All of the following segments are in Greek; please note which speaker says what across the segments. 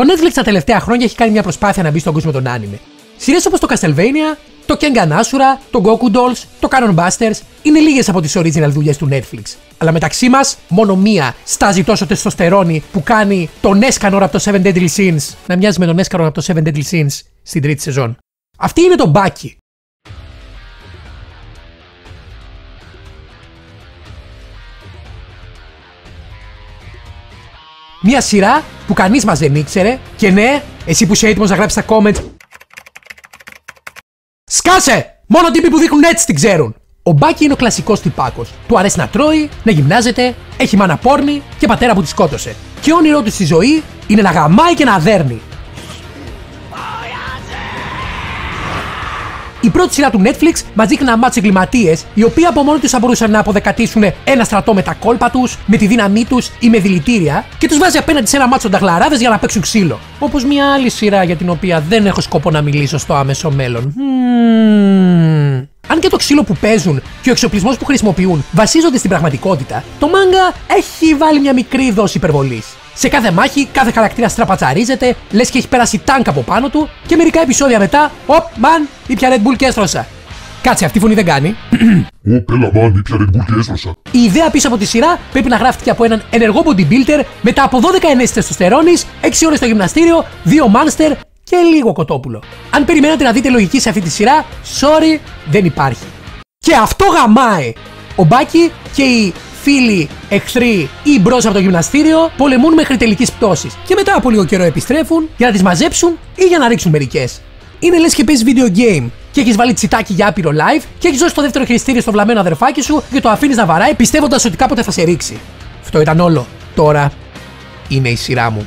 Speaker 1: Το Netflix τα τελευταία χρόνια έχει κάνει μια προσπάθεια να μπει στον κόσμο των άνιμε. Σειρές όπως το Castlevania, το Kengan Ashura, το Goku Dolls, το Cannon Busters είναι λίγες από τις original δουλειές του Netflix. Αλλά μεταξύ μας, μόνο μία στάζει τόσο τεστοστερόνι που κάνει τον Escanor από το 7 Deadly Sins να μοιάζει με τον Escanor από το 7 Deadly Sins στην τρίτη σεζόν. Αυτή είναι το Baki. Μια σειρά που κανείς μας δεν ήξερε και ναι, εσύ που είσαι έτοιμος να γράψεις στα comments, σκάσε! Μόνο τύποι που δείχνουν έτσι την ξέρουν. Ο Μπάκι είναι ο κλασικός τυπάκος. Του αρέσει να τρώει, να γυμνάζεται, έχει μάνα πόρνη και πατέρα που τη σκότωσε. Και όνειρό του στη ζωή είναι να γαμάει και να δέρνει. Η πρώτη σειρά του Netflix μας δείχνει ένα μάτσο εγκληματίες, οι οποίοι από μόνοι τους θα μπορούσαν να αποδεκατήσουν ένα στρατό με τα κόλπα τους, με τη δύναμή τους ή με δηλητήρια, και τους βάζει απέναντι σε ένα μάτσο νταγλαράδες για να παίξουν ξύλο. Όπως μια άλλη σειρά για την οποία δεν έχω σκοπό να μιλήσω στο άμεσο μέλλον. Αν και το ξύλο που παίζουν και ο εξοπλισμός που χρησιμοποιούν βασίζονται στην πραγματικότητα, το μάγκα έχει βάλει μια μικρή δόση υπερβολής. Σε κάθε μάχη, κάθε χαρακτήρα στραπατσαρίζεται, λες και έχει περάσει τάγκ από πάνω του, και μερικά επεισόδια μετά, μαν, ήπια Red Bull και έστρωσα. Κάτσε, αυτή η φωνή δεν κάνει.
Speaker 2: Έλα μαν, ήπια Red Bull και έστρωσα.
Speaker 1: Η ιδέα πίσω από τη σειρά πρέπει να γράφτηκε από έναν ενεργό bodybuilder μετά από 12 ενέσεις τεστοστερόνης, 6 ώρες στο γυμναστήριο, 2 μάνστερ και λίγο κοτόπουλο. Αν περιμένατε να δείτε λογική σε αυτή τη σειρά, sorry, δεν υπάρχει. Και αυτό γαμάει! Ο Μπάκι και οι φίλοι, εχθροί ή μπρος από το γυμναστήριο πολεμούν μέχρι τελικής πτώσης και μετά από λίγο καιρό επιστρέφουν για να τις μαζέψουν ή για να ρίξουν μερικές. Είναι λες και παίζεις video game και έχεις βάλει τσιτάκι για άπειρο live και έχεις δώσει το δεύτερο χειριστήριο στο βλαμμένο αδερφάκι σου και το αφήνεις να βαράει πιστεύοντας ότι κάποτε θα σε ρίξει. Αυτό ήταν όλο. Τώρα είναι η σειρά μου.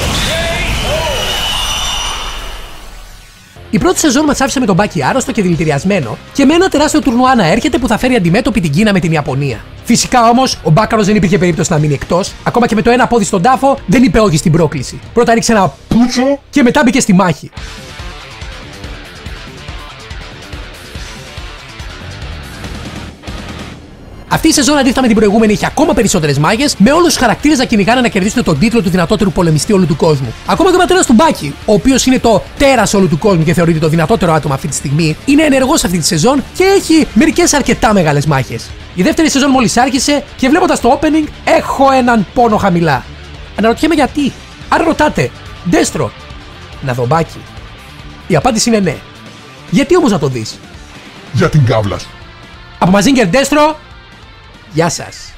Speaker 1: Η πρώτη σεζόν μας άφησε με τον Μπάκι άρρωστο και δηλητηριασμένο και με ένα τεράστιο τουρνουά να έρχεται που θα φέρει αντιμέτωπη την Κίνα με την Ιαπωνία. Φυσικά όμως, ο Μπάκαρος δεν υπήρχε περίπτωση να μείνει εκτός, ακόμα και με το ένα πόδι στον τάφο δεν είπε όχι στην πρόκληση. Πρώτα ρίξε ένα πούτσο και μετά μπήκε στη μάχη. Αυτή η σεζόν αντίθετα με την προηγούμενη είχε ακόμα περισσότερες μάχες, με όλους τους χαρακτήρες να κυνηγάνε να κερδίσουν τον τίτλο του δυνατότερου πολεμιστή όλου του κόσμου. Ακόμα και ο πατέρας του Μπάκι, ο οποίος είναι το τέρας όλου του κόσμου και θεωρείται το δυνατότερο άτομο αυτή τη στιγμή, είναι ενεργός αυτή τη σεζόν και έχει μερικές αρκετά μεγάλες μάχες. Η δεύτερη σεζόν μόλις άρχισε και βλέποντας το opening έχω έναν πόνο χαμηλά. Αναρωτιέμαι γιατί. Αν ρωτάτε, Ντέστρο, να δω Μπάκι? Η απάντηση είναι ναι. Γιατί όμως να το δεις?
Speaker 2: Για την κάβλα σου.
Speaker 1: Από Mazinger Destro, γεια σας.